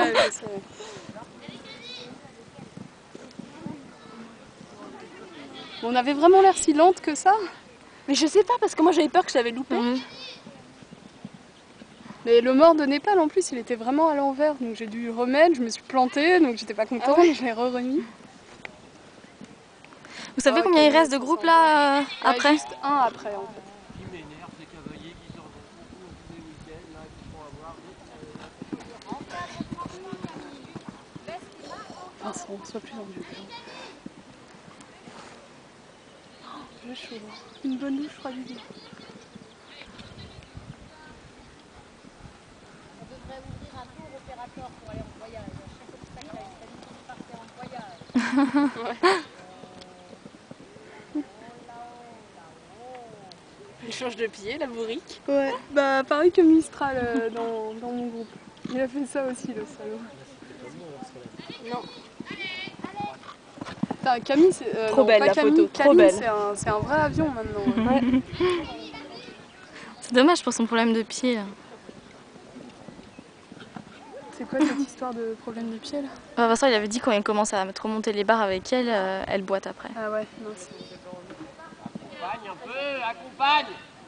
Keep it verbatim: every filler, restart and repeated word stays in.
Ouais, je sais. On avait vraiment l'air si lente que ça. Mais je sais pas, parce que moi j'avais peur que je l'avais loupé. Mmh. Mais le mort de Népal en plus il était vraiment à l'envers, donc j'ai dû remettre, je me suis plantée, donc j'étais pas contente, ah ouais. Je l'ai re-remis. Vous savez oh, combien il reste de groupes là euh, ouais, après? Juste un après en fait. Qui m'énerve, ces cavaliers qui se regroupent tous les week-ends là, qui font avoir des... Vincent, sois plus envieux. Oh, j'ai chaud. Une bonne douche fera du bien. Pour aller en voyage. À chaque obstacle à Italie, partait en voyage. Ouais. Elle change de pied, la bourrique. Ouais, bah pareil que Mistral euh, dans, dans mon groupe. Il a fait ça aussi, le salaud. Non. Putain, Camille, c'est... Euh, trop non, belle pas la Camille, photo, Camille, trop belle. C'est un, c'est un vrai avion maintenant. Ouais. Ouais. C'est dommage pour son problème de pied là. C'est quoi cette histoire de problème de pied là? Bah, Vincent il avait dit quand il commence à mettre remonter les barres avec elle, euh, elle boite après. Ah ouais, mince. Accompagne un peu, accompagne.